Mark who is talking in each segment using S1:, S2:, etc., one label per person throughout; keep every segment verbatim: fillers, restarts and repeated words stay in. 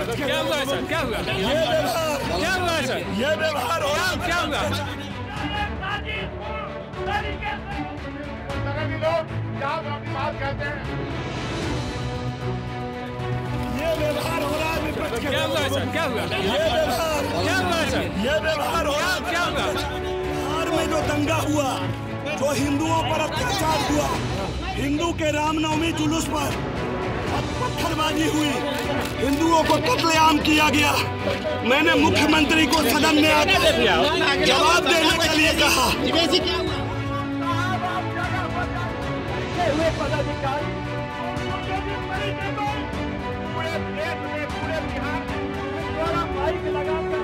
S1: क्या हुआ सर? क्या हुआ?
S2: ये व्यवहार
S1: क्या हुआ सर?
S2: ये व्यवहार हो रहा
S1: क्या हुआ?
S2: ये व्यवहार हो रहा है विपक्ष के।
S1: क्या हुआ सर? क्या हुआ?
S2: ये व्यवहार
S1: क्या हुआ सर?
S2: ये व्यवहार हो रहा है।
S1: क्या हुआ?
S2: बिहार में जो दंगा हुआ, जो हिंदुओं पर अत्याचार हुआ, हिंदू के रामनवमी जुलूस पर पत्थरबाजी हुई, हिंदुओं को कत्लेआम किया गया। मैंने मुख्यमंत्री को सदन में आकर जवाब देने के लिए कहा।
S3: पूरे देश में, पूरे बिहार में द्वारा माइक लगाकर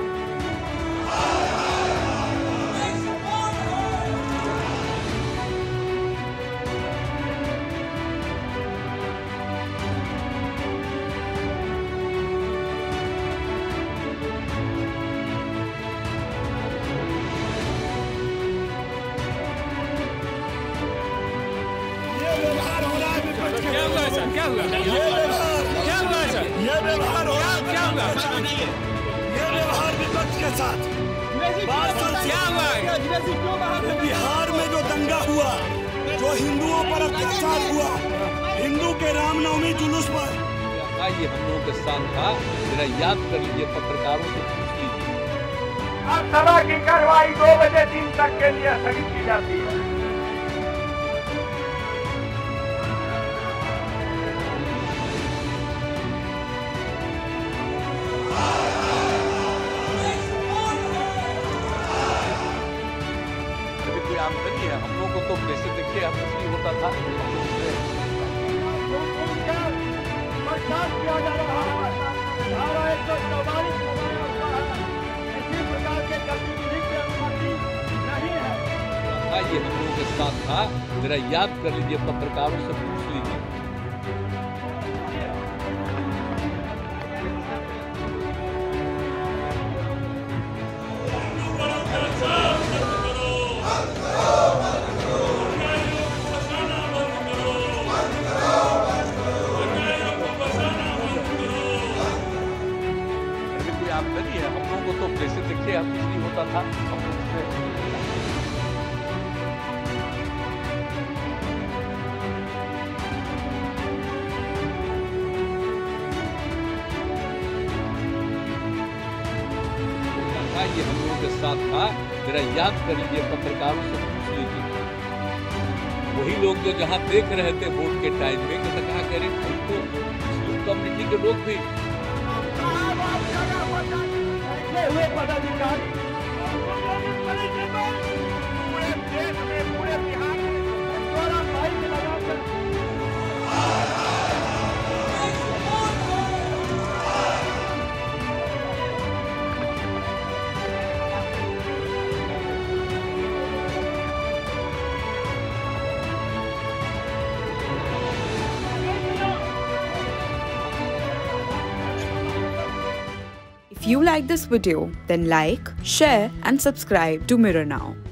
S1: क्या हुआ सर? क्या हुआ?
S2: ये व्यवहार
S1: क्या हुआ सर?
S2: ये व्यवहार हो रहा है।
S1: क्या हुआ?
S2: ये व्यवहार विपक्ष के साथ बात
S1: क्या हुआ है?
S2: बिहार में जो दंगा हुआ, जो हिंदुओं पर अत्याचार हुआ, हिंदू के रामनवमी जुलूस पर
S4: ये हम लोगों के साथ था, जरा याद कर लीजिए, पत्रकारों से पूछ लीजिए।
S3: अब सभा की कार्रवाई दो बजे दिन तक के लिए स्थगित की जाती है।
S4: कोई आमदनी है हम लोगों को, तो कैसे देखिए हम कुछ होता था,
S3: किया जा रहा है धारा एक सौ चौवालीस किसी प्रकार के गतिविधि की अनुमति नहीं है।
S4: ये हम लोगों के साथ था, जरा याद कर लीजिए, पत्रकारों से पूछ लीजिए। आमदनी है हम लोगों को, तो कैसे देखिए हम कुछ नहीं होता था, हम उससे ये हम लोगों के साथ था, जरा याद कर लीजिए, पत्रकारों से पूछ लीजिए। वही लोग जो जहां देख रहे थे वोट के टाइम में, कि कहा कह रहे भाई तो मुस्लिम कम्युनिटी के लोग भी
S3: हुए पदाधिकारी पूरे देश में, पूरे बिहार में द्वारा माइक लगाकर
S5: If you like this video, then like, share and subscribe to Mirror Now.